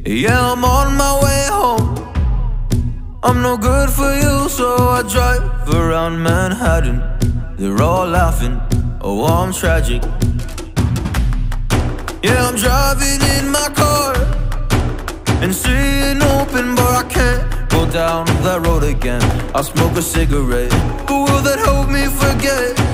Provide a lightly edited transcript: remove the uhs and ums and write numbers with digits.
Yeah, I'm on my way home. I'm no good for you, so I drive around Manhattan. They're all laughing, oh, I'm tragic. Yeah, I'm driving in my car and seeing open, but I can't go down that road again. I'll smoke a cigarette, but will that help me forget?